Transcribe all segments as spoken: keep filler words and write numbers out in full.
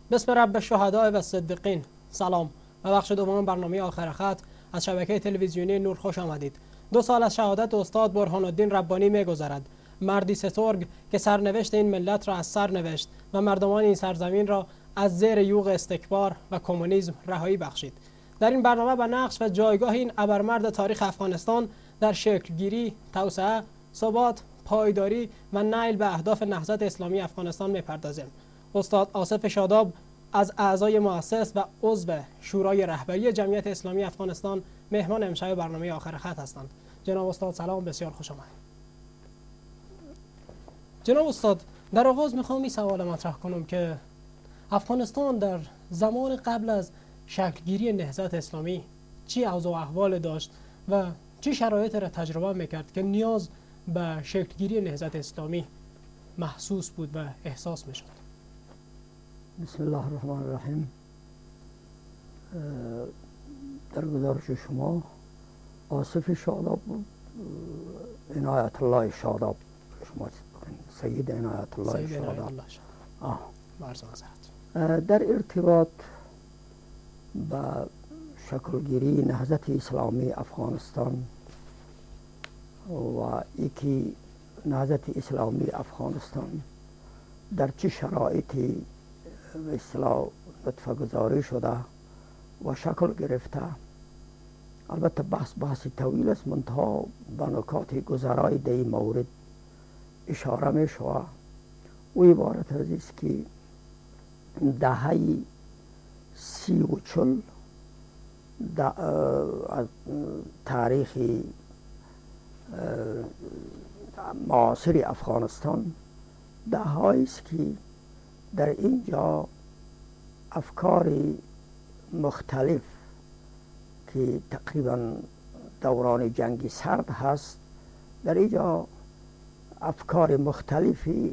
بسم رب الشهداء و صدیقین. سلام. به بخش دوم برنامه آخر خط از شبکه تلویزیونی نور خوش آمدید. دو سال از شهادت استاد برهان الدین ربانی می‌گذرد. مردی سترگ که سرنوشت این ملت را از سر نوشت و مردمان این سرزمین را از زیر یوغ استکبار و کمونیسم رهایی بخشید. در این برنامه به نقش و جایگاه این ابرمرد تاریخ افغانستان در شکلگیری، توسعه، ثبات، پایداری و نیل به اهداف نهضت اسلامی افغانستان می‌پردازیم. استاد آصف شاداب از اعضای مؤسس و عضو شورای رهبری جمعیت اسلامی افغانستان مهمان امشب برنامه آخر خط هستند. جناب استاد سلام، بسیار خوش آمدید. جناب استاد، در آغاز میخوام این سوال مطرح کنم که افغانستان در زمان قبل از شکلگیری نهضت اسلامی چی اوضاع و احوال داشت و چی شرایط را تجربه میکرد که نیاز به شکلگیری نهضت اسلامی محسوس بود و احساس میشد؟ بسم الله الرحمن الرحیم. در گزارش شما آصف شاداب بود، عنایت الله شاداب، شما سید عنایت الله سید عنایت شاداب. الله شاداب. آه. برز حضرت. در ارتباط با شکلگیری نهضت اسلامی افغانستان و یکی نهضت اسلامی افغانستان در چه شرایطی به اصطلاح نطفه گذاری شده و شکل گرفته، البته بحث بحث طویل است، منتها به نکات گذرای در این مورد اشاره می شود. او عبارت از است که دهه سی و چل از تاریخ معاصر افغانستان دههایی است که در اینجا افکار مختلف که تقریبا دوران جنگ سرد هست، در اینجا افکار مختلفی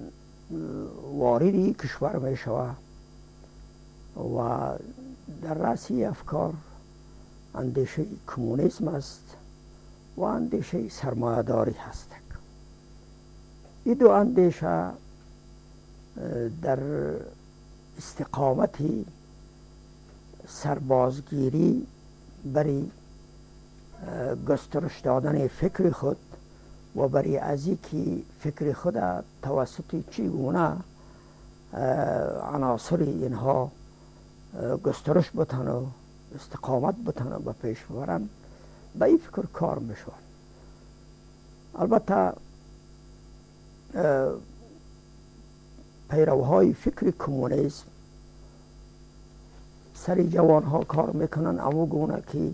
واردی کشور می شود و در رأسی افکار اندیشه کمونیسم است و اندیشه سرمایه‌داری هست. این دو اندیشه در استقامت سربازگیری برای گسترش دادن فکر خود و برای از اینکه فکر خود توسط چگونه عناصر اینها گسترش بتن و استقامت بتن و پیش ببرن، به این فکر کار میشون. البته پیروهای فکر کمونیسم سری جوان ها کار میکنن اما گونه که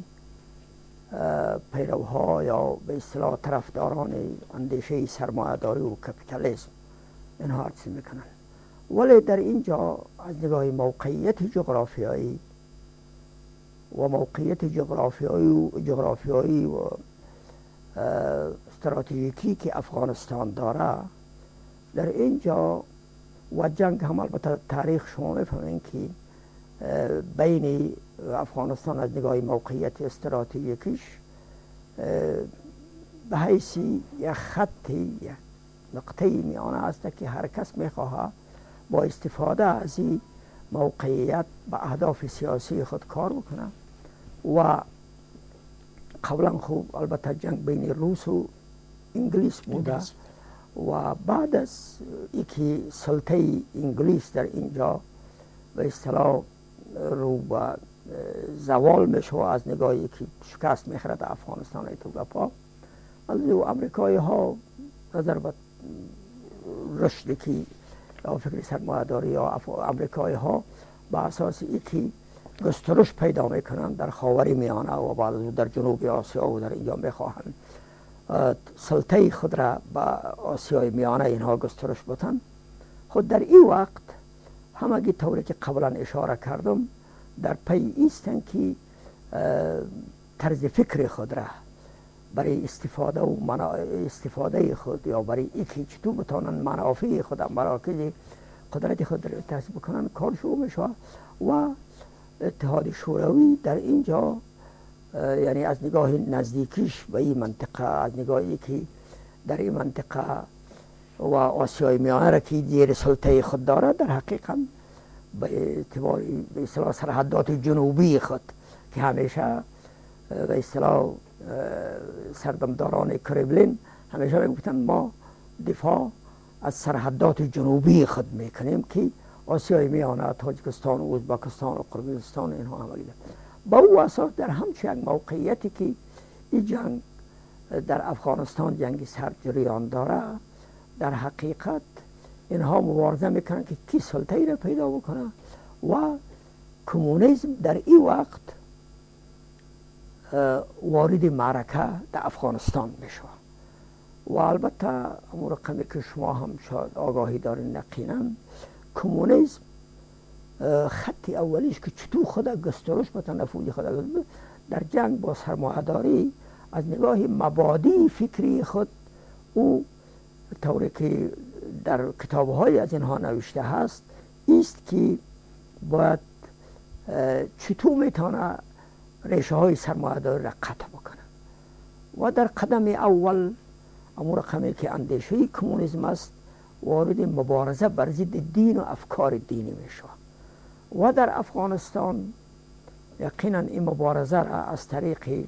پیروها یا به اصطلاح طرفداران اندیشه سرمایه‌داری و کپیتالیسم اینها عرض میکنن. ولی در اینجا از نگاه موقعیت جغرافیایی و موقعیت جغرافیایی و جغرافیایی و استراتژیکی که افغانستان داره، در اینجا و جنگ هم البته تاریخ شما میفهمین که بین افغانستان از نگاه موقعیت استراتژیکیش به حیث یک خطی، یک نقطه میانه است که هر کس میخواه با استفاده از این موقعیت به اهداف سیاسی خود کار بکنه. و قبلا خوب البته جنگ بین روس و انگلیس بوده و بعد از اینکه سلطه انگلیس در اینجا به اصطلاح رو به زوال میشه از نگاهی که شکست میخورد افغانستان ایتوپا، از او امریکایی ها نظر به رشدی که یا فکر سرمایه‌داری یا امریکایی ها به اساس اینکه گسترش پیدا میکنن در خاور میانه و بعد در جنوب آسیا و در اینجا میخواهند سلطه خود را به آسیای میانه اینها گسترش بتن. خود در این وقت همگی طوری که قبلا اشاره کردم در پی ایستن که طرز فکر خود را برای استفاده و منا... استفاده خود یا برای اینکه چطور بتانن منافع خود مراکز قدرت خود را تحصیل بکنن کار شروع میشه. و اتحاد شوروی در اینجا یعنی از نگاه نزدیکیش به این منطقه، از نگاهی که در این منطقه و آسیای میانه را که زیر سلطه خود دارد، در حقیقت به اعتبار به اصطلاح سرحدات جنوبی خود که همیشه به اصطلاح سردمداران کرملین همیشه میگفتن ما دفاع از سرحدات جنوبی خود میکنیم که آسیای میانه، تاجیکستان و ازبکستان و قرقیزستان اینها همه با او اساس در همچین یک موقعیتی که این جنگ در افغانستان جنگ سرجریان داره، در حقیقت اینها مبارزه میکنن که کی سلطه را پیدا بکنه و کمونیسم در این وقت وارد معرکه در افغانستان میشه. و البته امور رقمی که شما هم شاید آگاهی دارین یقینا، کمونیسم خطی اولیش که چطور خود گسترش بتن نفوذ خود در جنگ با سرمایه‌داری از نگاه مبادی فکری خود او طوری که در کتاب‌های از اینها نوشته هست است که باید چطور میتونه ریشه های سرمایه‌داری را قطع بکنه و در قدم اول امور رقمی که اندیشه کمونیسم است وارد مبارزه بر ضد دین و افکار دینی میشه و در افغانستان یقینا این مبارزه را از طریق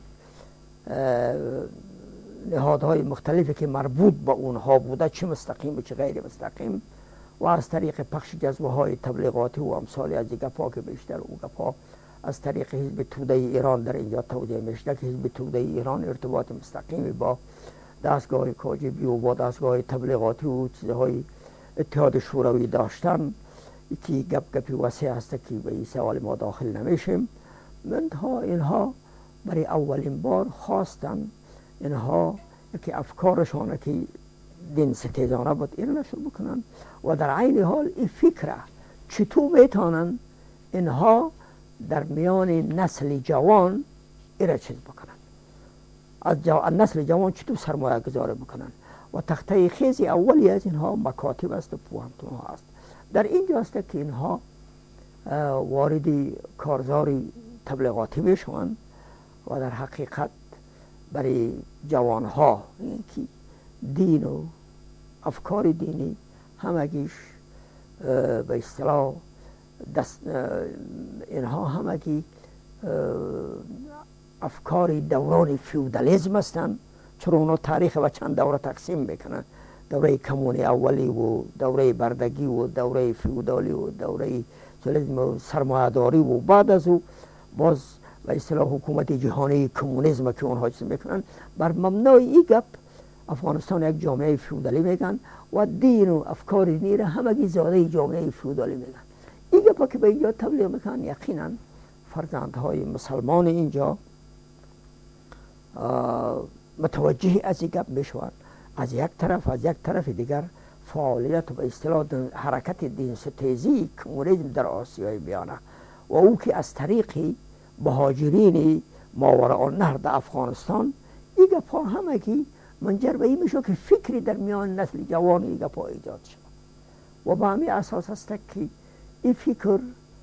نهادهای مختلفی که مربوط به اونها بوده، چه مستقیم و چه غیر مستقیم، و از طریق پخش جذبه های تبلیغاتی و امثال از گپا که بیشتر او گپا از طریق حزب توده ایران در اینجا توضیح میشه که حزب توده ایران ارتباط مستقیمی با دستگاه کاجبی و با دستگاه تبلیغاتی و چیزهای اتحاد شوروی داشتن که گپ گپی وسیع هست که به این سوال ما داخل نمیشیم. منتها اینها برای اولین بار خواستن اینها یکی افکارشان که دین ستیزانه بود این نشر بکنن و در عین حال این فکره چطور میتونن اینها در میان نسل جوان ایره چیز بکنن، از جو... نسل جوان چطور سرمایه گذاری بکنن و تخته خیزی اولی از اینها مکاتب است و پوهنتون ها است. در اینجا است که اینها وارد کارزاری تبلیغاتی میشوند و در حقیقت برای جوانها که دین و افکار دینی همگیش به اصطلاح اینها همگی افکار دوران فیودالیسم هستند، چون اونا تاریخ و چند دوره تقسیم میکنن، دوره کمونی اولی و دوره بردگی و دوره فیودالی و دوره سوسیالیسم و سرمایه‌داری و بعد از او باز به اصطلاح حکومت جهانی کمونیسم که اونها چیز میکنن. بر مبنای این گپ افغانستان یک جامعه فیودالی میگن و دین و افکار دینی را همگی زاده جامعه فیودالی میگن. این گپا که به اینجا تبلیغ میکنن یقینا فرزندهای مسلمان اینجا متوجه از این گپ میشوند. از یک طرف از یک طرف دیگر فعالیت و به اصطلاح حرکت دین ستیزی کمونیسم در آسیای میانه و او که از طریق مهاجرین ماوراء النهر در افغانستان این گپا همگی منجر به این میشه که فکری در میان نسل جوان این گپا ایجاد شد و به همین اساس است که این فکر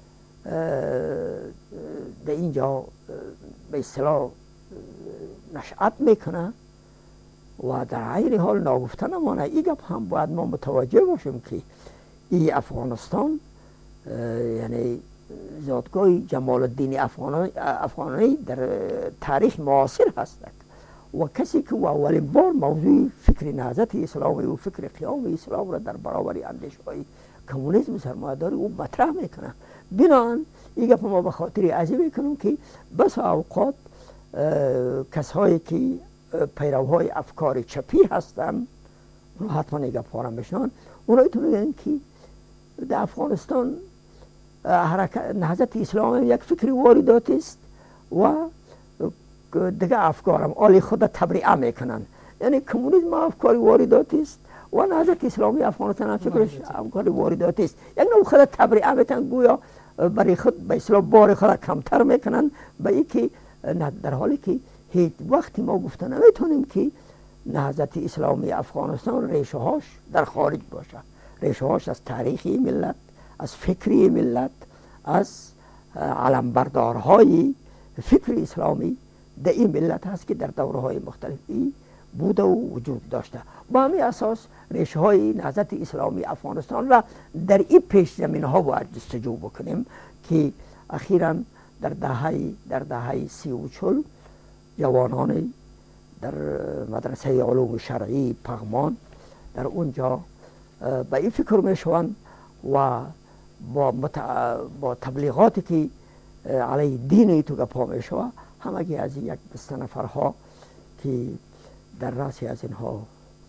در اینجا به اصطلاح نشأت میکنه و در عین حال ناگفته نمانه. این گپ هم باید ما متوجه باشیم که این افغانستان یعنی زادگاه جمال الدین افغانی در تاریخ معاصر هستند و کسی که اولین بار موضوع فکر نهضت اسلامی و فکر قیام اسلام را در برابر اندیشه های کمونیسم سرمایه‌داری او مطرح میکنه. بنابراین این گپ ما به خاطر عزیز میکنم که بس اوقات کسایی که پیروهای افکار چپی هستند اونا حتما این گپ ها را میشنن، اونا ایتون میگن که در افغانستان حرکت نهضت اسلامی یک فکری واردات است و دیگه افکارم آلی خود تبریعه میکنن، یعنی کمونیسم افکاری واردات است و نهضت اسلامی افغانستان فکرش افکاری واردات است، یک نوع خود تبریعه میکنن، گویا برای خود به اصطلاح بار خود کمتر میکنن به اینکه در حالی که هیچ وقتی ما گفته نمیتونیم که نهضت اسلامی افغانستان ریشه هاش در خارج باشه، ریشه هاش از تاریخی ملت، از فکری ملت، از علمبردارهای فکر اسلامی در این ملت هست که در دوره های مختلفی بوده و وجود داشته. با همین اساس ریشه های نهضت اسلامی افغانستان را در این پیش زمین ها باید جستجو بکنیم که اخیراً در دهه در دهه سی و چل جوانان در مدرسه علوم شرعی پغمان در اونجا به این فکر میشوند و با, با تبلیغاتی که علیه دین تو گپا میشوه، همگی از یک دسته نفرها که در راسی از اینها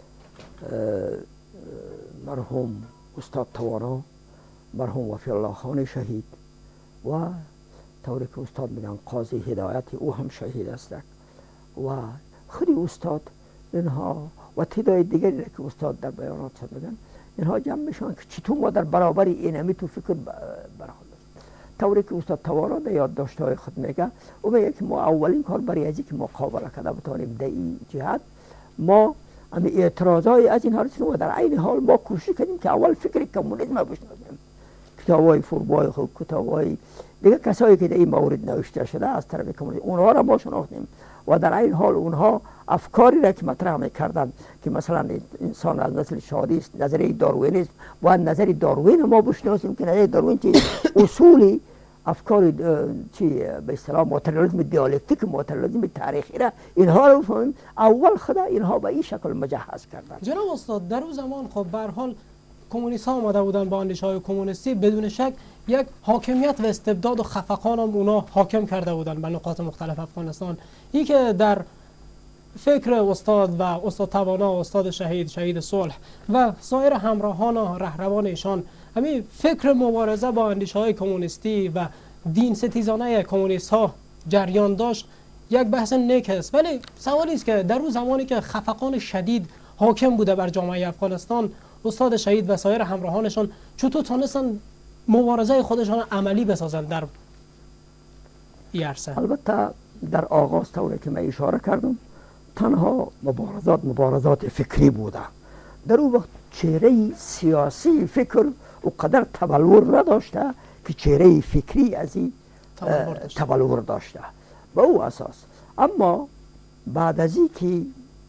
مرحوم استاد توانا، مرحوم وفی الله خان شهید و طوری که استاد میگن قاضی هدایت او هم شهید است و خودی استاد اینها و تعداد دیگری که استاد در بیانات میگن، اینها جمع میشن که چطور ما در برابر اینمی تو فکر برحال طوری که استاد توانا در یادداشت‌های خود میگه او میگه که ما اولین کار برای از اینکه مقابله کرده بتانیم در این جهت، ما امی اعتراضای از اینها رسیدیم و در عین حال ما کوشش کردیم که اول فکر کمونیسم بشناسیم. کتابای فوربای خود، کتابای دیگه کسایی که در این مورد نوشته شده از طرف کمونیسم، اونها را ما شناختیم و در این حال اونها افکاری را که مطرح میکردند که مثلا انسان از نسل شادی است، نظریه داروینیسم و نظریه داروین ما بشناسیم که نظریه داروین چی اصولی افکار چی به اصطلاح ماتریالیسم دیالکتیک، ماتریالیسم تاریخی را اینها رو بفهمیم. اول خدا اینها به این شکل مجهز کردند. جناب استاد در اون زمان خب به هر حال کمونیست ها آمده بودن با اندیشه های کمونیستی، بدون شک یک حاکمیت و استبداد و خفقان هم اونا حاکم کرده بودن به نقاط مختلف افغانستان. این که در فکر استاد و استاد توانا و استاد شهید شهید صلح و سایر همراهان و رهروان ایشان همین فکر مبارزه با اندیشه های کمونیستی و دین ستیزانه کمونیست ها جریان داشت، یک بحث نیک است. ولی سوالی است که در اون زمانی که خفقان شدید حاکم بوده بر جامعه افغانستان، استاد شهید و سایر همراهانشان چطور تونستن مبارزه خودشان عملی بسازن در این عرصه؟ البته در آغاز طوری که من اشاره کردم تنها مبارزات مبارزات فکری بوده. در اون وقت چهره سیاسی فکر و قدر تبلور نداشته که چهره فکری از این تبلور داشته به او اساس. اما بعد از این که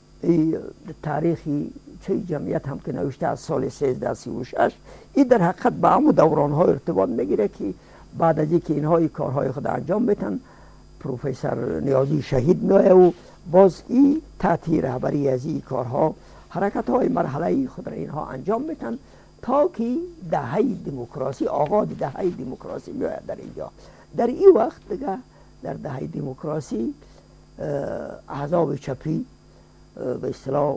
تاریخی چه جمعیت هم که نوشته از سال سیزده سی و شش، این در حقیقت به همون دوران های ارتباط میگیره که بعد از اینکه اینها این کارهای خود انجام بدن، پروفسور نیازی شهید میآید و باز این تحت رهبری از این کارها حرکت های مرحله خود را اینها انجام بدن تا که دهه دموکراسی، آغاز دهه دموکراسی میآید در اینجا. در این وقت دیگه در دهه دموکراسی احزاب چپی به اصطلاح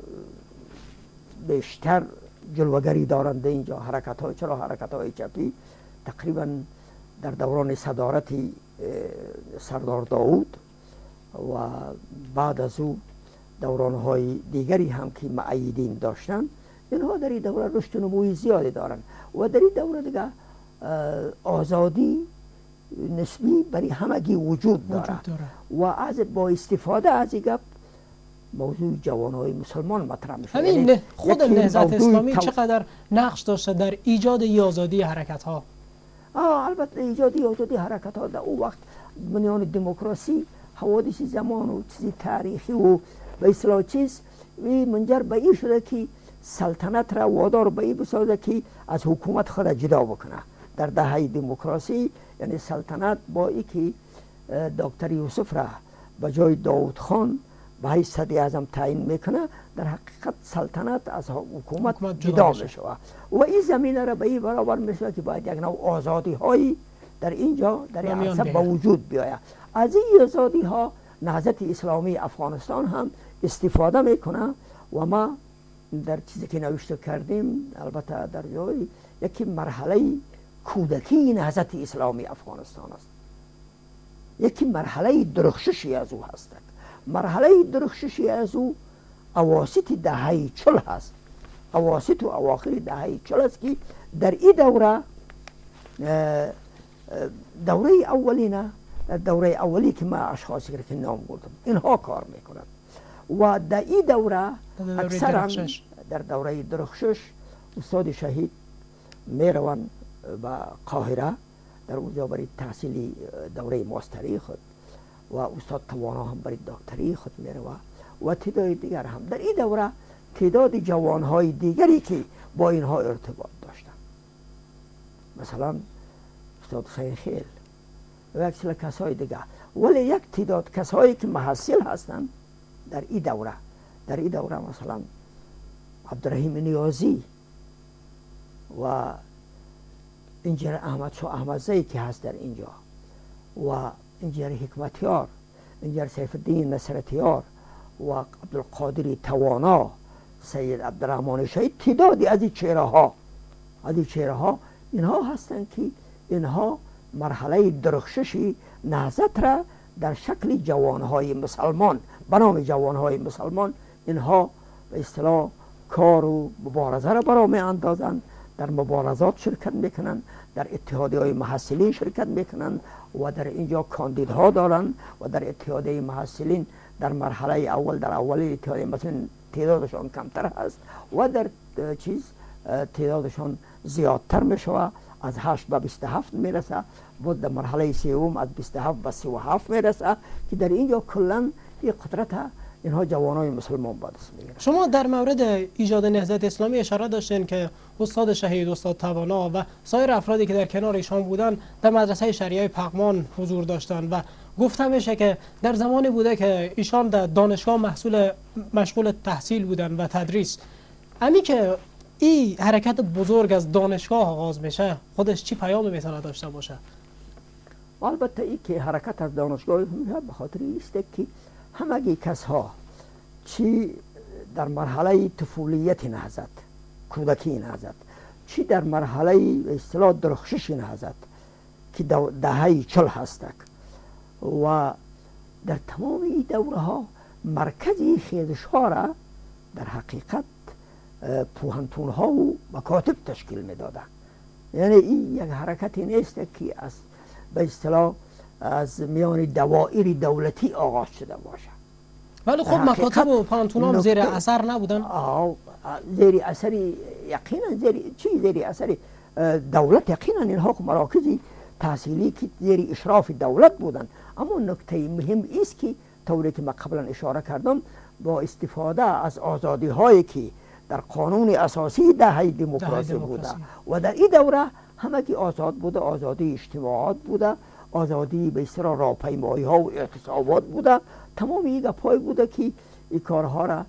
بیشتر جلوگری دارند اینجا. حرکت های چرا حرکت های چپی تقریبا در دوران صدارت سردار داود و بعد از او دوران های دیگری هم که معیدین داشتن، اینها در این دوره رشد نموی زیادی دارند و در این دوره دیگه آزادی نسبی برای همگی وجود داره و از با استفاده از این گپ موضوع جوانهای مسلمان مطرح میشه. همین یعنی خود نهضت اسلامی تو... چقدر نقش داشته در ایجاد ای آزادی حرکت ها؟ آه البته ایجاد ای آزادی حرکت ها در اون وقت بنیان دموکراسی حوادث زمان و چیزی تاریخی و به اصطلاح چیز منجر به این شده که سلطنت را وادار به این بسازه که از حکومت خود جدا بکنه. در دهه دموکراسی یعنی سلطنت با ای که دکتر یوسف را به جای داود خان به حیث صدر اعظم تعیین میکنه، در حقیقت سلطنت از حکومت, حکومت جدا میشه و این زمینه را به این برابر میشه که باید یک نوع آزادی هایی در اینجا در این عرصه به وجود بیاید. از این آزادی ها نهضت اسلامی افغانستان هم استفاده میکنه و ما در چیزی که نوشته کردیم البته در جای یکی مرحله کودکی نهضت اسلامی افغانستان است، یکی مرحله درخششی از او هست. مرحله درخششی از او اواسط دهه چل هست، اواسط و اواخر دهه چل است که در این دوره دوره اولینه در دوره اولی که ما اشخاصی که نام بردم اینها کار میکنند و در این دوره اکثرا در دوره درخشش استاد شهید میروند و قاهره در اونجا برای تحصیل دوره ماستری خود و استاد توانا هم برای دکتری خود میروه و تعداد دیگر هم. در این دوره تعداد جوانهای دیگری که با اینها ارتباط داشتن، مثلا استاد حسین خیل و یک سری کسای دیگر، ولی یک تعداد کسایی که محصل هستند در این دوره در این دوره مثلا عبدالرحیم نیازی و انجیر احمد شاه احمدزی که هست در اینجا و انجیر حکمتیار، انجیر سیف الدین نصرتیار و عبدالقادر توانا، سید عبدالرحمن شهید، تعدادی از این چهره ها از این چهره ها اینها هستند که اینها مرحله درخشش نهضت را در شکل جوانهای مسلمان، به نام جوانهای مسلمان، اینها به اصطلاح کار و مبارزه را برا می اندازند، در مبارزات شرکت میکنند، در اتحادیه های محصلین شرکت میکنند و در اینجا کاندیدها دارند و در اتحادیه محصلین در مرحله اول در اول اتحادیه محصلین تعدادشان کمتر هست و در چیز تعدادشان زیادتر میشود، از هشت به بیست و هفت میرسه، بود در مرحله سوم از بیست و هفت به سی و هفت میرسه که در اینجا کلا این قدرت اینها جوانای مسلمان به دست میگیرن. شما در مورد ایجاد نهضت اسلامی اشاره داشتین که استاد شهید، استاد توانا و سایر افرادی که در کنار ایشان بودن در مدرسه شریعه پغمان حضور داشتند و گفته میشه که در زمانی بوده که ایشان در دانشگاه محصول مشغول تحصیل بودن و تدریس. امی که این حرکت بزرگ از دانشگاه آغاز میشه خودش چی پیامی میتونه داشته باشه؟ البته ای که حرکت از دانشگاه میشه به خاطر است که همگی کسها چی در مرحله طفولیت نهضت، کودکی نهضت، چی در مرحله اصطلاح درخشش نهضت که دهه چل هستک و در تمام این دوره ها مرکزی خیزش ها را در حقیقت پوهنتون ها و مکاتب تشکیل میدادن. یعنی این یک حرکتی نیست که از به اصطلاح از میان دوائر دولتی آغاز شده باشه. ولی خب مکاتب و پوهنتون هم زیر اثر نبودن؟ آه زیر اثر یقینا زیر چی زیر اثر دولت یقینا اینها مراکزی تحصیلی که زیر اشراف دولت بودن. اما نکته مهم است که طوری که من قبلا اشاره کردم با استفاده از آزادی هایی که در قانون اساسی دهه دموکراسی بوده و در این دوره همگی آزاد بوده، آزادی اجتماعات بوده، آزادی به اصطلاح راهپیمایی ها و اعتصابات بوده، تمام این گپ‌های بوده که این کارها را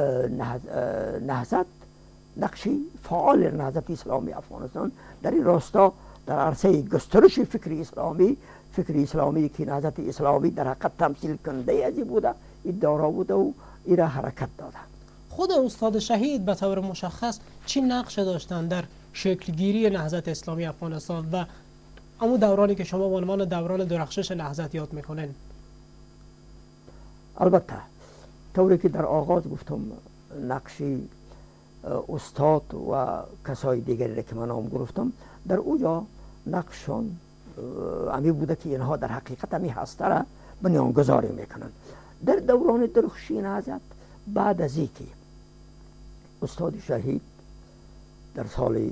نهضت نقشی فعال نهضت اسلامی افغانستان در این راستا در عرصه گسترش فکر اسلامی، فکر اسلامی که نهضت اسلامی در حقیقت تمثیل کننده ازی بوده، این دارا بوده و این را حرکت داده. خود استاد شهید به طور مشخص چی نقش داشتن در شکلگیری نهضت اسلامی افغانستان و اما دورانی که شما به عنوان دوران درخشش نهضت یاد میکنین؟ البته طوری که در آغاز گفتم نقشی استاد و کسای دیگری که من نام گرفتم در اوجا نقششان امی بوده که اینها در حقیقت امی هسته را بنیانگذاری میکنند. در دوران درخشی نهضت بعد از اینکه استاد شهید در سال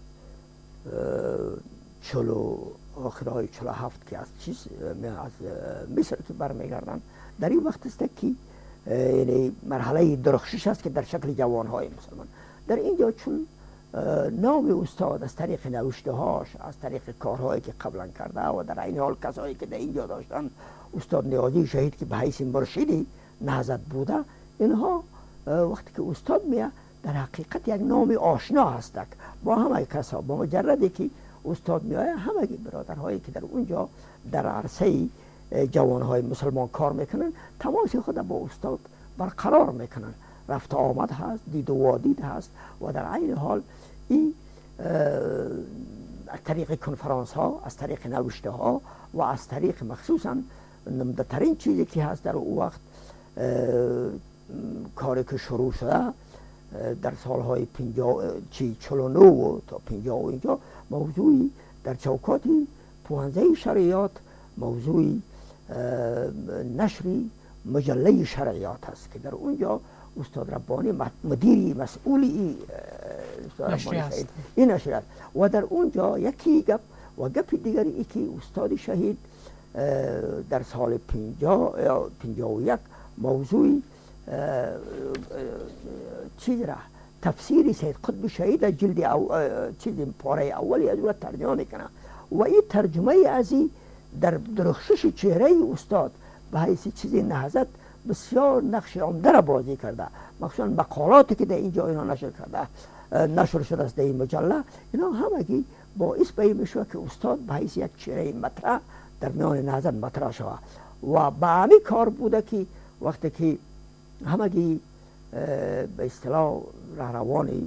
چلو آخرهای چلو هفت که از چیز از مصر که برمیگردن، در این وقت است که یعنی مرحله درخشش است که در شکل جوانهای مسلمان. در اینجا چون نام استاد از طریق نوشته هاش، از طریق کارهایی که قبلا کرده و در این حال کسایی که در اینجا داشتن، استاد نیازی شهید که به حیث مرشدی نهضت بوده، اینها وقتی که استاد میاد در حقیقت یک نام آشنا هستک با همه کسا. با مجردی که استاد میاد همه برادرهایی که در اونجا در عرصه جوانهای مسلمان کار میکنن تماس خود با استاد برقرار میکنن. رفت آمد هست، دید و وادید هست و در عین حال این از طریق کنفرانس ها، از طریق نوشته ها و از طریق مخصوصا نمده ترین چیزی که هست در اون وقت کاری که شروع شده در سالهای چی چلو نو تا پنجاه و اینجا موضوعی در چوکاتی پوهنزه شرعیات موضوعی نشری مجله شرعیات هست که در اونجا استاد ربانی مدیری مسئولی این نشریات و در اونجا یکی گپ و گپ دیگری ای که استاد شهید در سال پنجاه و یک موضوعی چیز را تفسیری سید قطب شهید جلد او چیز پاره اولی از او ترجمه میکنه و این ترجمه ازی در درخشش چهره استاد به حیث چیز نهضت بسیار نقش عمده را بازی کرده. مخصوصا مقالاتی که در اینجا اینا نشر کرده نشر شده است در این مجله، اینا همگی باعث به این میشه که استاد به حیث یک چهره مطرح در میان نهضت مطرح شود و به همین کار بوده که وقتی که همگی به اصطلاح رهروانی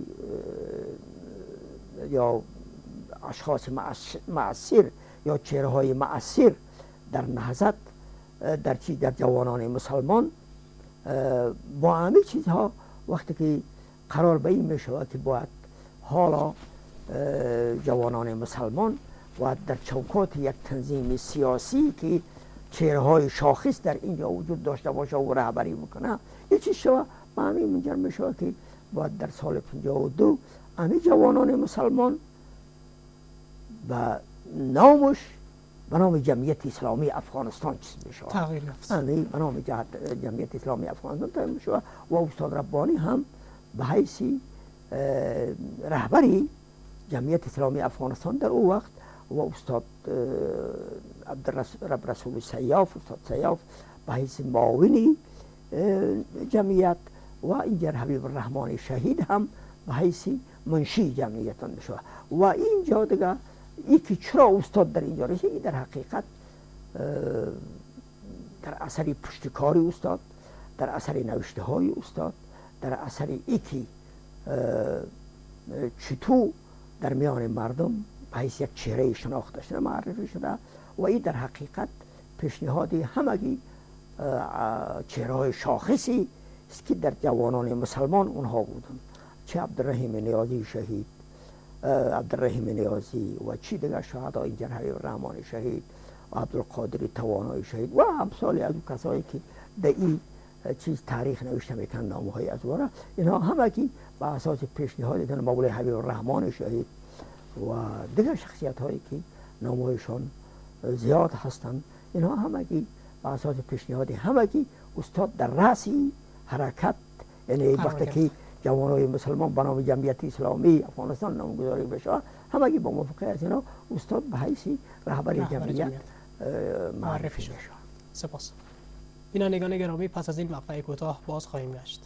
یا اشخاص مؤثر یا چهره های مؤثر در نهضت در چی در جوانان مسلمان با همه چیزها وقتی که قرار به این می شود که باید حالا جوانان مسلمان و در چوکات یک تنظیم سیاسی که چهره های شاخص در اینجا وجود داشته باشه و رهبری بکنه یه چیز شود به همین منجر می شود که باید در سال پنجاه و دو همه جوانان مسلمان و نامش به نام جمعیت اسلامی افغانستان چیز می شود تغییر یافت. به نام جمعیت اسلامی افغانستان تغییر می شود و استاد ربانی هم به حیث رهبری جمعیت اسلامی افغانستان در او وقت و استاد عبدالرب رسول سیاف استاد سیاف به حیث معاونی جمعیت و اینجا حبیب الرحمن شهید هم به حیث منشی جمعیت می شود و اینجا دیگه ای که چرا استاد در اینجا رسید در حقیقت در اثر پشتکاری استاد، در اثر نوشته های استاد، در اثر ای که چطور در میان مردم به حیث یک چهره شناخته شده معرفی شده و این در حقیقت پیشنهاد همگی چهره های شاخصی است که در جوانان مسلمان اونها بودن، چه عبدالرحیم نیازی شهید، عبدالرحیم نیازی و چی دیگر شهدا اینجا حبیب الرحمن شهید و عبدالقادر توانای شهید و امثال از کسایی که در این چیز تاریخ نوشته میکنن نامه های از ورا، اینها همگی به اساس پیشنهاد مولای حبیب الرحمن شهید و دیگر شخصیت هایی که نامه هایشان زیاد هستند، اینها همگی به اساس پیشنهاد همگی استاد در رأسی حرکت، یعنی وقتی که جوانای مسلمان به نام جمعیت اسلامی افغانستان نامگذاری بشه همگی با موافقت از اینا استاد به حیث رهبری جمعیت معرفی شد. سپاس. بینندگان گرامی، پس از این مقطع کوتاه باز خواهیم گشت.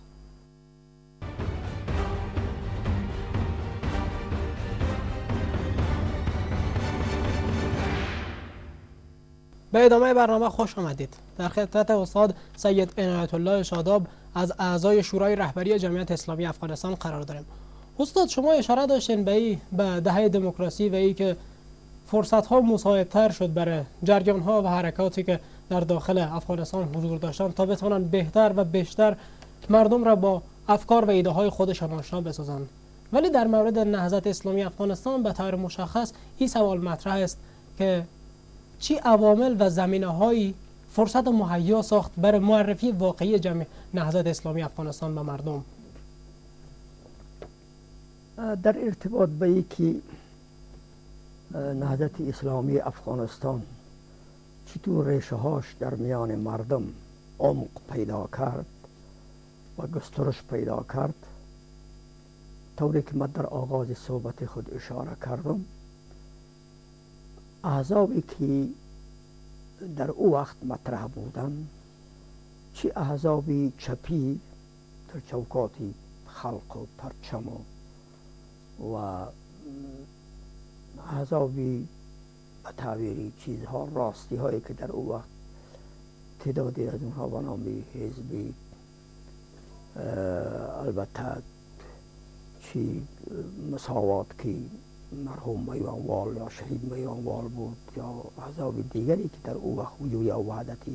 به ادامه برنامه خوش آمدید. در خدمت استاد سید عنایت الله شاداب از اعضای شورای رهبری جمعیت اسلامی افغانستان قرار داریم. استاد، شما اشاره داشتین به به دهه دموکراسی و ای که فرصت ها مساعدتر شد برای جریان ها و حرکاتی که در داخل افغانستان حضور داشتن تا بتوانند بهتر و بیشتر مردم را با افکار و ایده های خودشان آشنا بسازند. ولی در مورد نهضت اسلامی افغانستان به طور مشخص این سوال مطرح است که چی عوامل و زمینه‌هایی فرصت مهیا ساخت برای معرفی واقعی جمع نهضت اسلامی افغانستان به مردم؟ در ارتباط به اینکه نهضت اسلامی افغانستان چطور ریشه هاش در میان مردم عمق پیدا کرد و گسترش پیدا کرد، طوری که من در آغاز صحبت خود اشاره کردم، احزابی که در او وقت مطرح بودن، چه احزابی چپی در چوکات خلق و پرچم و احزابی به تعبیری چیزها راستی هایی که در او وقت تعدادی از اونها به نام حزبی البته چی مساوات که مرحوم میوانوال یا شهید میوانوال بود یا احزاب دیگری که در او وقت وجود یا وحدتی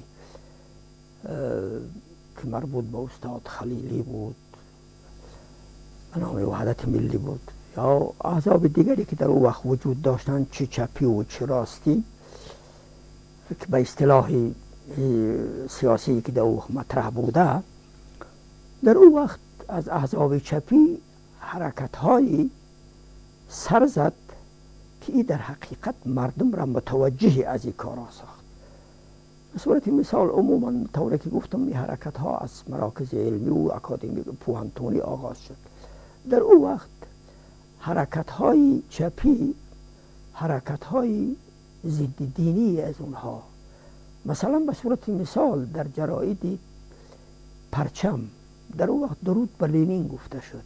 که مربوط به استاد خلیلی بود به نام وحدت ملی بود، یا احزاب دیگری که در او وقت وجود داشتن، چه چپی و چه راستی، که به اصطلاح سیاسی که در او مطرح بوده، در او وقت از احزاب چپی حرکت هایی سر زد که ای در حقیقت مردم را متوجه از این کارا ساخت. به صورت مثال عموما طوری که گفتم این حرکت ها از مراکز علمی و اکادمی پوهنتونی آغاز شد. در او وقت حرکت های چپی حرکت های ضد دینی از اونها، مثلا به صورت مثال در جراید پرچم در اون وقت درود به لنین گفته شد.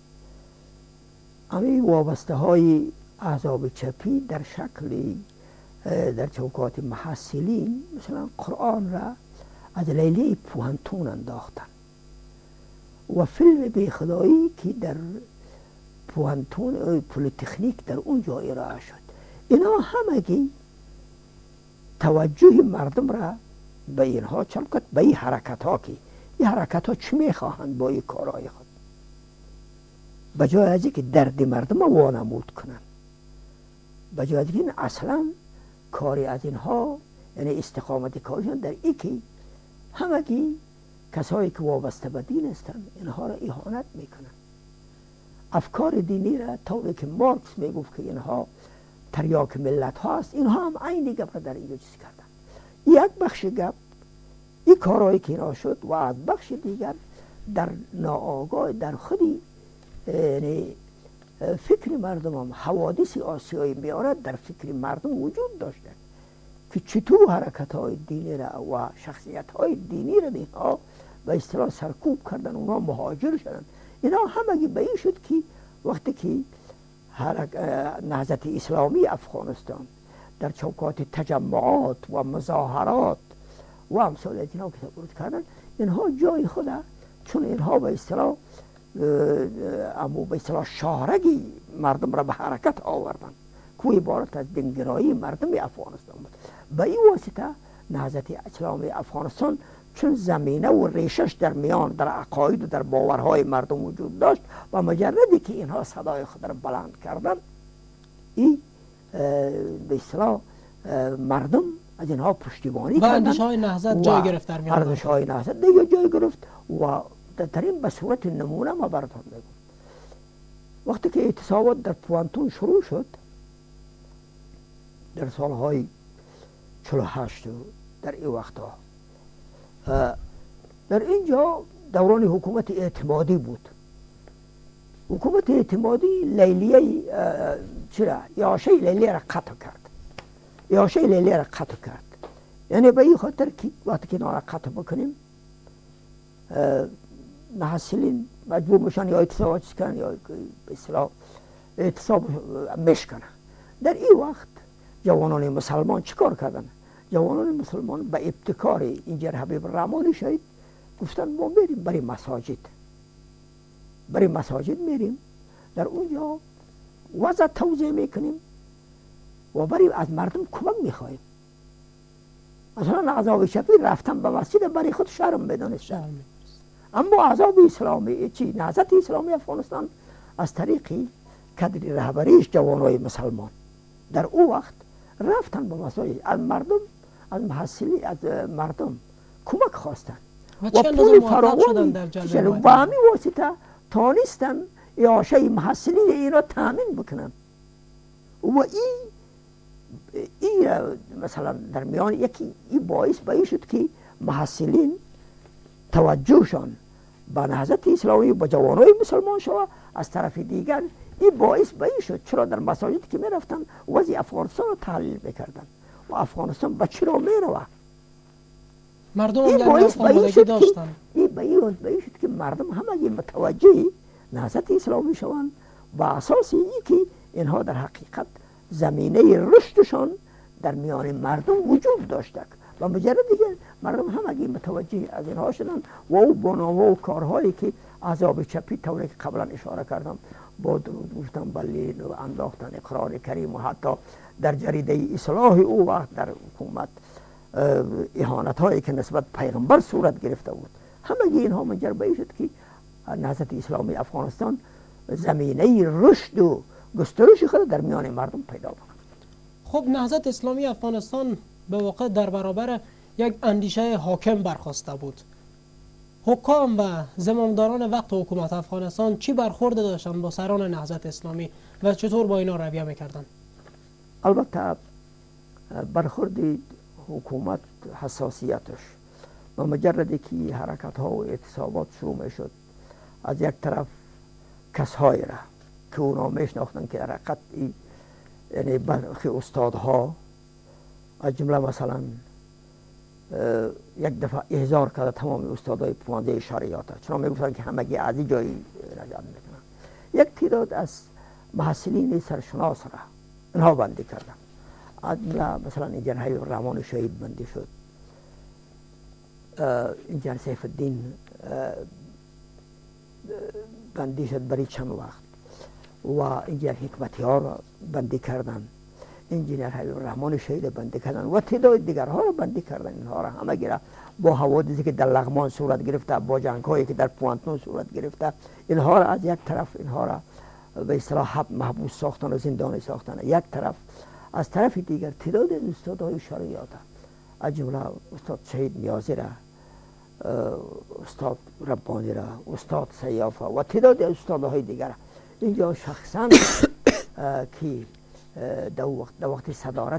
همه وابسته های احزاب چپی در شکل در چوکات محصلین مثلا قرآن را از لیلی پوهنتون انداختن و فیلم بیخدایی که در پوهنتون پلیتکنیک در اونجا ارائه شد. اینا همگی توجه مردم را به اینها جلب کرد، به این حرکت ها که این حرکت ها چی میخواهند با این کارهای خود، به جای از که درد مردم را وانمود کنند، به جای از که اصلا کاری از اینها یعنی استقامت کارشان در ای که همگی کسایی که وابسته به دین هستند اینها را اهانت میکنند. افکار دینی را طوری که مارکس میگفت که اینها تریاک ملت هاست، اینها هم عین گپ را در اینجا چیز کردن. یک بخش گپ این کارهایی که اینا شد و از بخش دیگر در ناآگاه در خودی یعنی فکر مردم هم حوادث آسیایی میارد در فکر مردم وجود داشته که چطور حرکت های دینی را و شخصیت های دینی را اینها به اصطلاح سرکوب کردن، اونها مهاجر شدن. اینا همگی به این شد که وقتی که نهضت اسلامی افغانستان در چوکات تجمعات و مظاهرات و امثال از اینها که ورود کردن، اینها جای خود چون اینها به اصطلاح امو به اصطلاح شارگی مردم را به حرکت آوردن که عبارت از دینگرایی مردم افغانستان بود. به این واسطه نهضت اسلامی افغانستان چون زمینه و ریشش در میان در عقاید و در باورهای مردم وجود داشت و مجردی که اینها صدای خود را بلند کردن، این به اصطلاح مردم از اینها پشتیبانی کردن و اندیشه های نهضت جای گرفت در میان اندیشه های نهضت دیگه جای گرفت و در این به صورت نمونه ما براتون میگم. وقتی که اعتصابات در پوهنتون شروع شد در سالهای چهل و هشت در این وقتها، در اینجا دوران حکومت اعتمادی بود. حکومت اعتمادی لیلیه چرا یاشه لیلیه را قطع کرد، یاشه لیلیه را قطع کرد. یعنی به این خاطر که وقتی که نارا قطع بکنیم محصلین مجبور بشن یا اعتصاب کنن یا به اصطلاح اعتصاب مشکنن. در این وقت جوانان مسلمان چیکار کردن؟ جوانان مسلمان به ابتکار انجیر حبیب الرحمانی شهید گفتن ما میریم برای مساجد، برای مساجد میریم در اونجا وضع توضیح میکنیم و برای از مردم کمک میخواهیم. مثلا احزاب چپی رفتن به مسجد برای خود شرم بدانستن، اما احزاب اسلامی چی نهضت اسلامی افغانستان از طریق کادر رهبریش جوانای مسلمان در او وقت رفتن به مساجد، از مردم از محصلی از مردم کمک خواستن و, و پول فراوانی و همین واسطه تانستن یاشه محصلین این را تامین بکنن و این این مثلا در میان یکی این باعث باعث شد که محصلین توجهشان به نهضت اسلامی با جوانای مسلمان شد. از طرف دیگر این باعث باعث شد چرا در مساجد که می رفتن وضع افغانستان را تحلیل میکردن و افغانستان به چرا می روه. مردم این باعث باعث شد داشتن. این باعث شد که مردم همه متوجه نهضت اسلامی شوند و اساس این که اینها در حقیقت زمینه رشدشان در میان مردم وجود داشته و مجرد دیگر مردم همگی متوجه از اینها شدن و او بنامه و کارهایی که احزاب چپی طوری که قبلا اشاره کردم با درود گفتن بلین و انداختن قرآن کریم و حتی در جریده اصلاح او وقت در حکومت اهانت هایی که نسبت پیغمبر صورت گرفته بود، همگی اینها منجر به این شد که نهضت اسلامی افغانستان زمینه رشد و گسترش خود در میان مردم پیدا بکند. خب نهضت اسلامی افغانستان به واقع در برابر یک اندیشه حاکم برخواسته بود. حکام و زمامداران وقت حکومت افغانستان چی برخورد داشتن با سران نهضت اسلامی و چطور با اینا رویه میکردن؟ البته برخورد حکومت حساسیتش. و مجردی که حرکت ها و اعتصابات شروع می شد، از یک طرف کسایی را که اونا میشناختن که حرکت یعنی برخی استادها از جمله مثلا یک دفعه احضار کرده تمام استادای پوانده شریعت، چون میگفتن که همگی از این جایی رجعت میکنن. یک تعداد از محصلین سرشناس را اینها بندی کردن، از جمله مثلا انجینیر حبیب الرحمن شهید بندی شد، انجینیر سیف الدین بندی شد برای چند وقت، و انجینیر حکمتیار را بندی کردن، انجینیر حبیب الرحمن شهید بندی کردن و تعداد دیگرها را بندی کردن. اینها را همه گیره با حوادثی که در لغمان صورت گرفته، با جنگ هایی که در پوانتون صورت گرفته، اینها را از یک طرف اینها را به اصطلاح محبوس ساختن و زندانی ساختن، یک طرف از طرف دیگر تعداد استادهای شریعت از جمله استاد شهید نیازی را، استاد ربانی را، استاد سیافه و تعداد استادهای دیگر اینجا شخصا که در وقت در وقت صدارت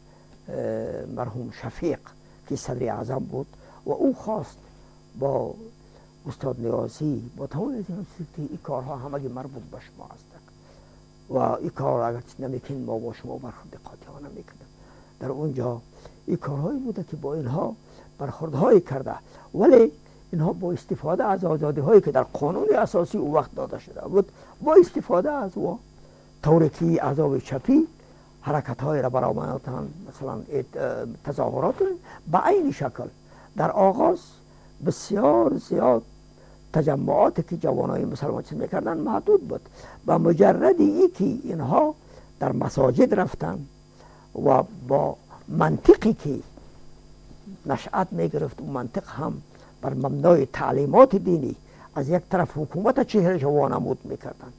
مرحوم شفیق که صدر اعظم بود و او خواست با استاد نیازی با تمام از این کارها همگی مربوط به شما است و این کار اگر نمیکن ما با شما برخورد قاطعانه میکنیم. در اونجا این کارهایی بوده که با اینها برخوردهایی کرده، ولی اینها با استفاده از آزادی هایی که در قانون اساسی او وقت داده شده بود، با استفاده از او طوری که احزاب چپی حرکت های را برآمدند، مثلا تظاهرات به عین شکل در آغاز بسیار زیاد تجمعاتی که جوانای مسلمان چیز میکردن محدود بود. با مجردی ای که اینها در مساجد رفتن و با منطقی که نشأت میگرفت و منطق هم بر مبنای تعلیمات دینی از یک طرف حکومت چهرش وانمود میکردن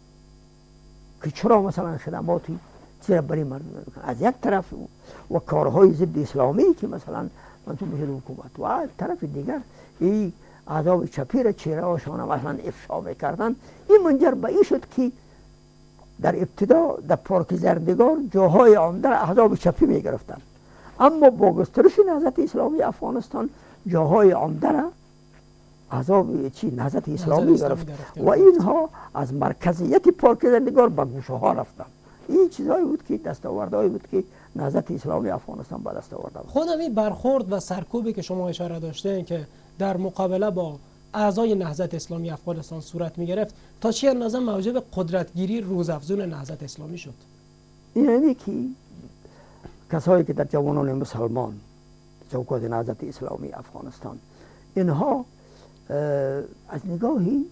که چرا مثلا خدماتی چرا برای مردم میکنن، از یک طرف و کارهای ضد اسلامی که مثلا منصوب میشد حکومت، و از طرف دیگر این احزاب چپی را چهره هاشان مثلا افشا میکردن. این منجر به این شد که در ابتدا در پارک زرندگار جاهای عمده را احزاب چپی میگرفتن، اما با گسترش نهضت اسلامی افغانستان جاهای عمده را احزاب چی نهضت اسلامی گرفت و اینها از مرکزیت پارک زرندگار به گوشه ها رفتن. این چیزایی بود که دستاوردهایی بود که نهضت اسلامی افغانستان به دست آورده بود. خودم این برخورد و سرکوبی که شما اشاره داشتین که در مقابله با اعضای نهضت اسلامی افغانستان صورت می گرفت، تا چه اندازه موجب قدرتگیری روزافزون نهضت اسلامی شد؟ یعنی که کسایی که در جوانان مسلمان چوکات نهضت اسلامی افغانستان، اینها از نگاهی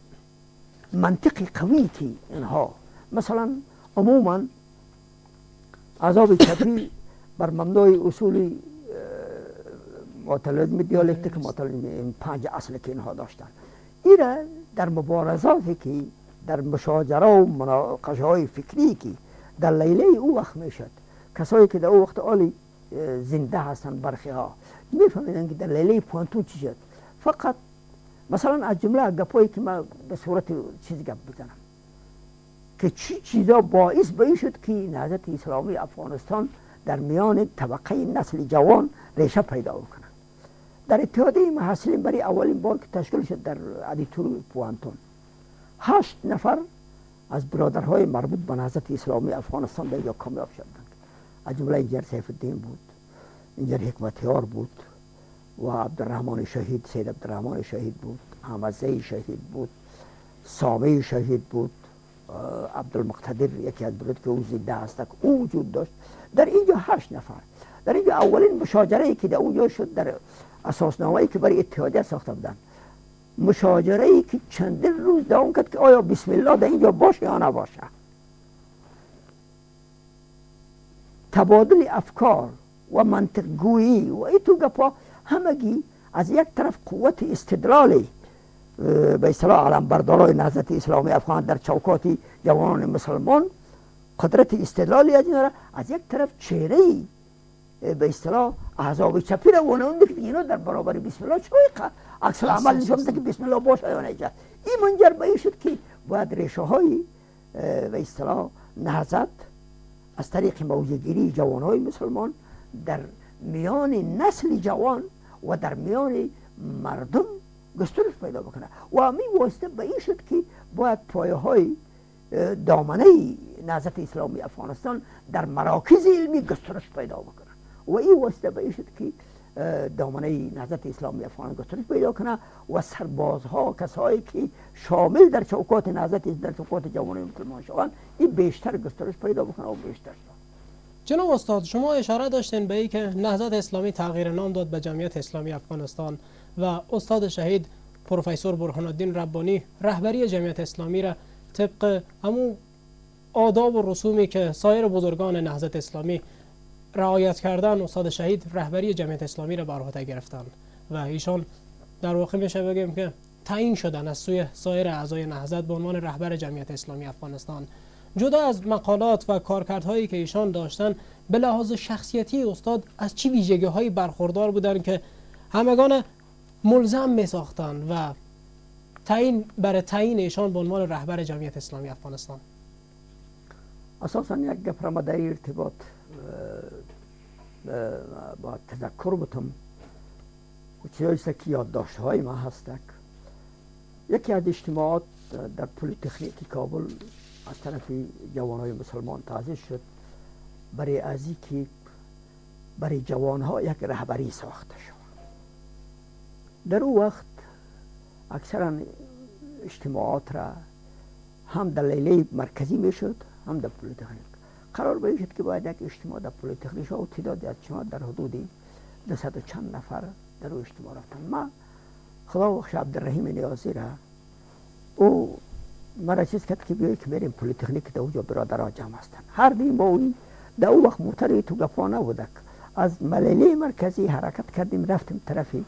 منطقی قوی که اینها مثلا عموما احزاب چپی بر مبنای اصول ماتریالیسم دیالکتیک ماتریالیسم این پنج اصل که اینها داشتن، این را در مبارزاتی که در مشاجره و مناقشه های فکری که در لیله او وقت میشد، کسایی که در او وقت آلی زنده هستند برخی ها میفهمیدن که در لیله پوانتون چی شد. فقط مثلا از جمله گپایی که من به صورت چیز گپ بزنم که چی چیزا باعث به این شد که نهضت اسلامی افغانستان در میان طبقه نسل جوان ریشه پیدا کنه. در اتحادیه محصلین برای اولین بار که تشکیل شد در ادیتور پوانتون، هشت نفر از برادرهای مربوط به نهضت اسلامی افغانستان در اینجا کامیاب شدند. از جمله انجینیر سیف الدین بود، انجینیر حکمتیار بود و عبدالرحمن شهید، سید عبدالرحمن شهید بود، احمد زی شهید بود، سامی شهید بود، عبدالمقتدر یکی از برادر که او زنده هست او وجود داشت. در اینجا هشت نفر. در اینجا اولین مشاجره که در اونجا شد در اساسنامه‌ای که برای اتحادیه ساخته بودن، مشاجره‌ای که چندین روز دوام کرد که آیا بسم الله در اینجا باشه یا نباشه. تبادل افکار و منطق گویی و این تو گپا همگی از یک طرف قوت استدلالی به اصطلاح علمبردارای نهضت اسلامی افغان در چوکات جوانان مسلمان قدرت استدلالی از اینا را، از یک طرف چهره به اصطلاح احزاب چپی را وانمود که اینا در برابر بسم الله چه عکس العمل نشون میده که بسم الله باشه یا نه. این منجر به این شد که باید ریشه های به اصطلاح نهضت از طریق موضع گیری جوانای مسلمان در میان نسل جوان و در میان مردم گسترش پیدا بکنه و همین واسطه به این شد که باید پایه های دامنه نهضت اسلامی افغانستان در مراکز علمی گسترش پیدا بکنه و این واسطه به این شد که دامنه نهضت اسلامی افغانستان گسترش پیدا کنه و سربازها کسایی که شامل در چوکات نهضت در چوکات جوانان مسلمان شوند این بیشتر گسترش پیدا بکنه و بیشتر شد. جناب استاد شما اشاره داشتین به این که نهضت اسلامی تغییر نام داد به جمعیت اسلامی افغانستان و استاد شهید پروفسور برهان الدین ربانی رهبری جمعیت اسلامی را طبق همون آداب و رسومی که سایر بزرگان نهضت اسلامی رعایت کردن استاد شهید رهبری جمعیت اسلامی را بر عهده گرفتن و ایشان در واقع میشه بگیم که تعیین شدن از سوی سایر اعضای نهضت به عنوان رهبر جمعیت اسلامی افغانستان. جدا از مقالات و کارکردهایی که ایشان داشتن به لحاظ شخصیتی استاد از چه ویژگی‌هایی برخوردار بودند که همگان ملزم می ساختن و تعیین برای تعیین ایشان به عنوان رهبر جمعیت اسلامی افغانستان؟ اساساً یک گپ را در ارتباط با تذکر بتم چیزی که یادداشت‌های ما هستک. یکی از اجتماعات در پلی‌تکنیک کابل از طرف جوانهای مسلمان تأسیس شد برای ازی که برای جوانها یک رهبری ساخته شد. در او وقت اکثرا اجتماعات را هم در لیله مرکزی می شد هم در پلی‌تکنیک. قرار به این شد که باید یک اجتماع در پلی‌تکنیک شد و تعداد اجتماع در حدود دویست و چند نفر در او اجتماع رفتن. ما خدا بخش عبدالرحیم نیازی را او مرا چیز کرد که بیایی که بریم پلی‌تکنیک در اونجا برادرها جمع هستن. هر دیم با اوی در او وقت موتری تو گفا نبودک. از ملیله مرکزی حرکت کردیم رفتیم طرفی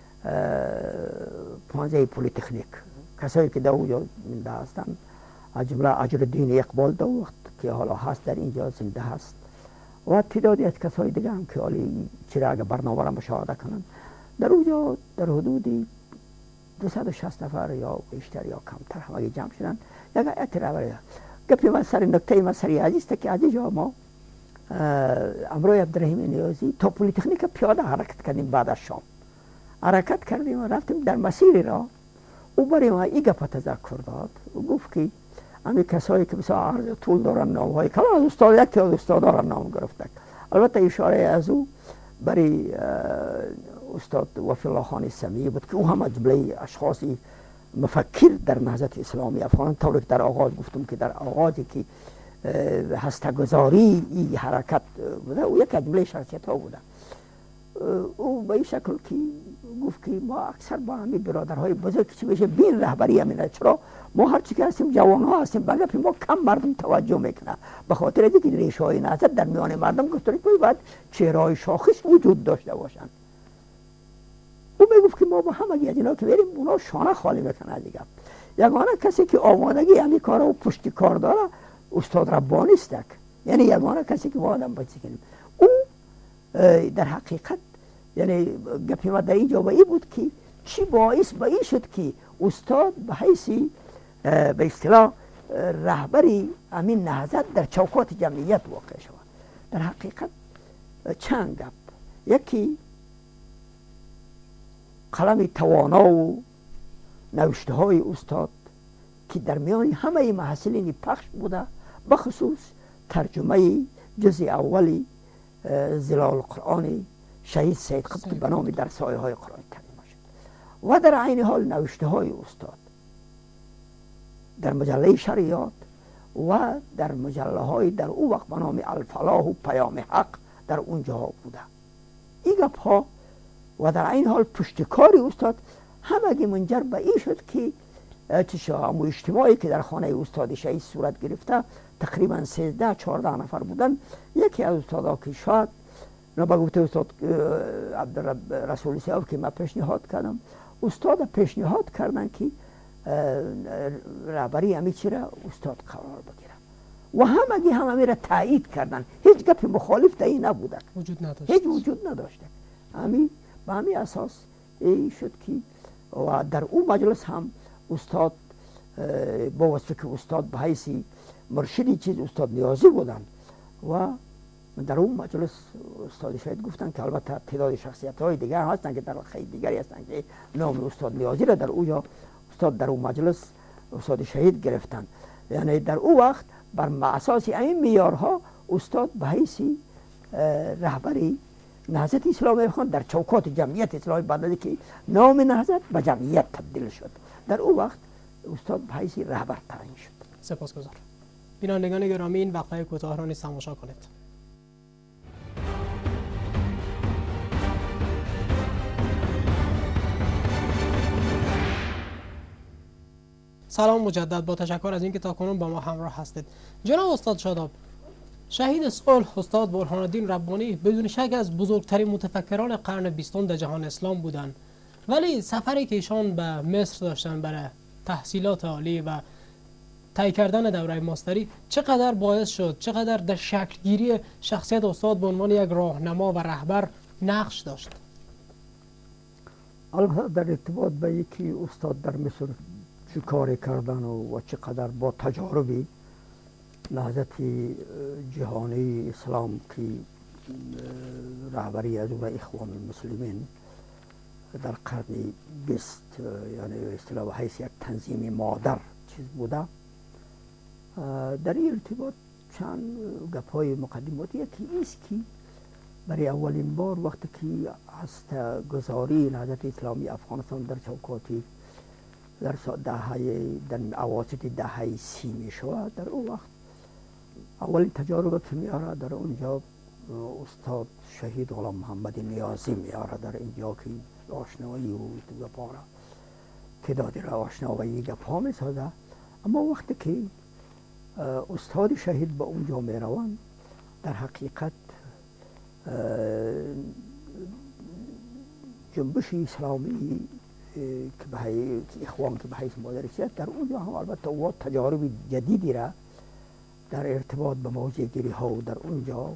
پانزه پلی‌تکنیک. کسایی که در اونجا زنده هستن از جمله اجرالدین اقبال در وقت که حالا هست در اینجا زنده هست و تعدادی از کسای دیگه هم که حالا چرا اگر برنامه را مشاهده کنن در اونجا در حدود دویست و شصت نفر یا بیشتر یا کمتر همه جمع شدن. یک اعتراف گپی من سر نکته من سری عزیز که از اینجا ما امروی عبدالرحیم نیازی تا پلی‌تکنیک پیاده حرکت کردیم. بعد از شام حرکت کردیم و رفتیم در مسیر را او برای ما این گپ تذکر داد و گفت که همین کسایی که بسیار عرض طول دارن نام‌های کلا از استاد یک از استادان نام گرفتن. البته اشاره از او برای استاد وفی الله خان سمیع بود که او هم از جمله اشخاصی مفکر در نهضت اسلامی افغانستان طوری که در آغاز گفتم که در آغازی که هسته‌گذاری این حرکت بوده او یک از جمله شخصیت ها بوده. او به این شکل که گفت که ما اکثر با همین برادرهای بزرگ چی بشه بین رهبری همینه. چرا ما هرچی که هستیم جوان ها هستیم بگه ما کم مردم توجه میکنه به خاطر اینکه ریشه های نهضت در میان مردم گسترش باید چهره‌های شاخص وجود داشته باشند. او میگفت که ما با همه از اینا که بریم اونا شانه خالی میکنه دیگه. یگانه کسی که آمادگی همین کارا و پشتی کار داره استاد ربانی است. یعنی یگانه کسی که با آدم بچه کنیم او در حقیقت یعنی گپی ما در اینجا به این بود که چی باعث به این شد که استاد به حیثی به اصطلاح رهبری امین نهضت در چوکات جمعیت واقع شود. در حقیقت چند گپ. یکی قلم توانا و نوشته های استاد که در میان همه محصلین پخش بوده، بخصوص ترجمه جزء اولی ظلال القرآن شهید سید قطب به نام در سایه های قرآن کریم شد و در عین حال نوشته های استاد در مجله شریعت و در مجله های در او وقت به نام الفلاح و پیام حق در اونجا بوده. این گپ ها و در این حال پشتکار استاد همگی منجر به این شد که همون اجتماعی که در خانه استاد شهید صورت گرفته تقریبا سیزده چهارده نفر بودن. یکی از استادا که شاید نبا گفته استاد عبدالرب رسول صاحب که من پیشنهاد کردم، استاد پیشنهاد کردن که رهبری همه چی را استاد قرار بگیره و همگی هم همه را تایید کردن. هیچ گپ مخالف در این نبوده، وجود نداشت، هیچ وجود نداشته. همین به همین اساس ای شد که و در اون مجلس هم استاد با وصفه که استاد به حیث مرشدی چیز استاد نیازی بودن و در اون مجلس استاد شهید گفتن که البته تعداد شخصیت های دیگر هستن که در خیلی دیگری هستن که نام استاد نیازی را در اوجا استاد در اون مجلس استاد شهید گرفتن. یعنی در او وقت بر اساس این معیارها استاد به حیث رهبری نهضت اسلامی افغان در چوکات جمعیت اسلامی بعد که نام نهضت به جمعیت تبدیل شد، در او وقت استاد به حیث رهبر تعیین شد. سپاسگزار. بینندگان گرامی، این وقفه کوتاه را نیز تماشا کنید. سلام مجدد، با تشکر از اینکه تاکنون با ما همراه هستید. جناب استاد شاداب، شهید صلح استاد برهان الدین ربانی بدون شک از بزرگترین متفکران قرن بیستم در جهان اسلام بودند، ولی سفری که ایشان به مصر داشتن برای تحصیلات عالی و طی کردن دوره ماستری چقدر باعث شد، چقدر در شکلگیری شخصیت استاد به عنوان یک راهنما و رهبر نقش داشت؟ البته در ارتباط به یکی استاد در مصر چه کاری کردن و چقدر با تجاربی نهضت جهانی اسلام که رهبری از اون اخوان المسلمین در قرن بیست، یعنی اصطلاح به حیث یک تنظیم مادر چیز بوده، در این ارتباط چند گپ‌های مقدماتی یکی ایست که برای اولین بار وقتی که هست گذاری نهضت اسلامی افغانستان در چوکاتی در دهه در اواسط دهه سی می شود، در اون وقت اولین تجارب که میاره در اونجا استاد شهید غلام محمد نیازی میاره در اینجا که آشنایی و گپا را تعدادی را آشنا و یک گپا می سازه. اما وقتی که استاد شهید به اونجا می روند، در حقیقت جنبش اسلامی که به حیث اخوان که به حیث مادرشیت در اونجا هم البته او تجارب جدیدی را در ارتباط به موضوع گیری ها و در اونجا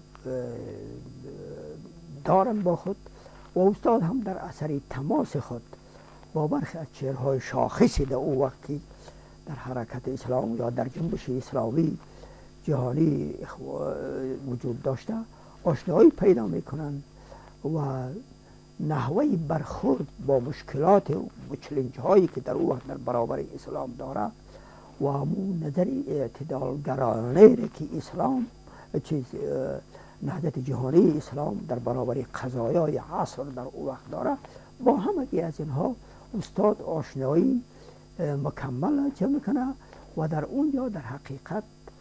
دارن با خود، و استاد هم در اثر تماس خود با برخی از چهرهای شاخصی در او وقتی در حرکت اسلام یا در جنبش اسلامی جهانی وجود داشته آشنایی پیدا میکنند و نحوه برخورد با مشکلات و چلنج هایی که در او وقت در برابر اسلام داره و همون نظر اعتدالگرانه که اسلام چیز نهضت جهانی اسلام در برابر قضایای عصر در او وقت داره، با همگی از اینها استاد آشنایی مکمل جمع میکنه و در اونجا در حقیقت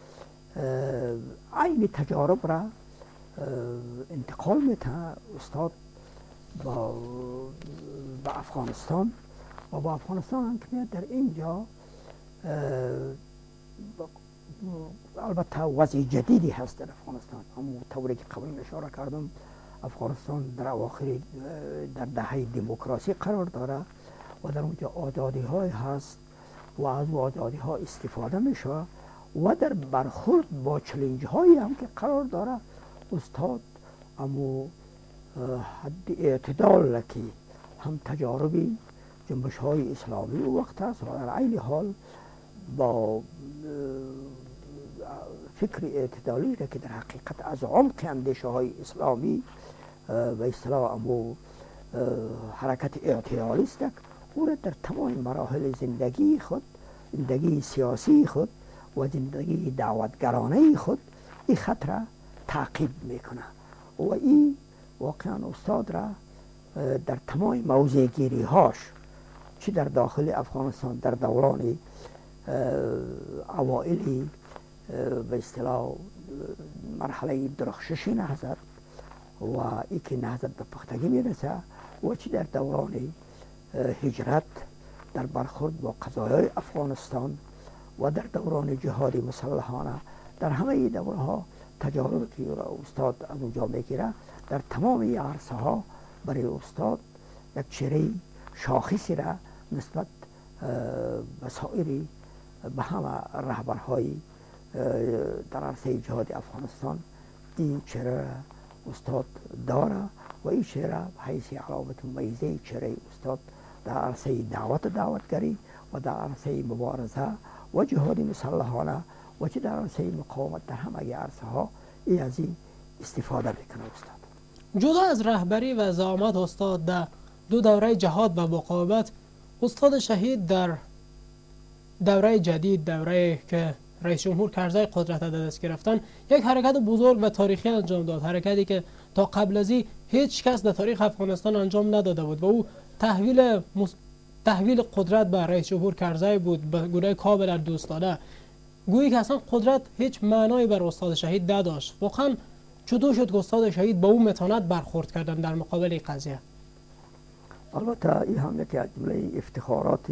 عین تجارب را انتقال میده استاد با, با افغانستان و با افغانستان هم که در اینجا البته وضع جدیدی هست در افغانستان، همون طوری که قبل اشاره کردم افغانستان در اواخر در دهه دموکراسی قرار داره و در اونجا آزادی های هست و از آزادی ها استفاده میشه و در برخورد با چلنج هایی هم که قرار داره استاد امو حد اعتدال که هم تجاربی جنبش های اسلامی و وقت هست و در عین حال با فکر اعتدالی را که در حقیقت از عمق اندیشه های اسلامی و اصطلاح امو حرکت اعتدالیست او را در تمام مراحل زندگی خود، زندگی سیاسی خود و زندگی دعوتگرانه خود این خط را تعقیب میکنه و این واقعا استاد را در تمام موضع گیری هاش چه در داخل افغانستان در دوران اوائلی به اصطلاح مرحله درخشش نهضت و ای که نهضت به پختگی میرسه و چه در دوران هجرت در برخورد با قضایای افغانستان و در دوران جهاد مسلحانه، در همه این دوره ها تجارب که استاد از اونجا میگیره در تمام این عرصه ها برای استاد یک چهره شاخصی را نسبت به سایر به همه رهبرهای در عرصه جهاد افغانستان این چهره استاد داره و این چهره به حیث علامت ممیزه چهره استاد در عرصه دعوت دعوتگری و در عرصه مبارزه و جهاد مسلحانه و چه در عرصه مقاومت در همه عرصه ها این از این استفاده بکنه استاد. جدا از رهبری و زعامت استاد در دو دوره جهاد و مقاومت، استاد شهید در دوره جدید، دوره که رئیس جمهور کرزی قدرت در دست گرفتن، یک حرکت بزرگ و تاریخی انجام داد، حرکتی که تا قبل از این هیچ کس در تاریخ افغانستان انجام نداده بود و او تحویل مس... تحویل قدرت به رئیس جمهور کرزی بود، به گونه کاملا دوستانه. گویی که اصلا قدرت هیچ معنایی بر استاد شهید نداشت. واقعا چطور شد که استاد شهید با او متانت برخورد کردن در مقابل این قضیه؟ البته این هم یکی از جمله افتخارات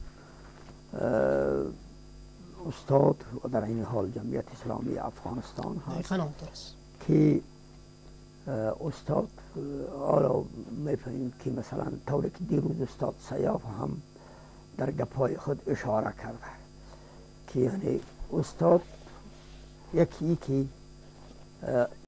استاد و در این حال جمعیت اسلامی افغانستان هست که استاد حالا می‌فهمیم که مثلا طوری که دیروز استاد سیاف هم در گپای خود اشاره کرده که یعنی استاد یکی که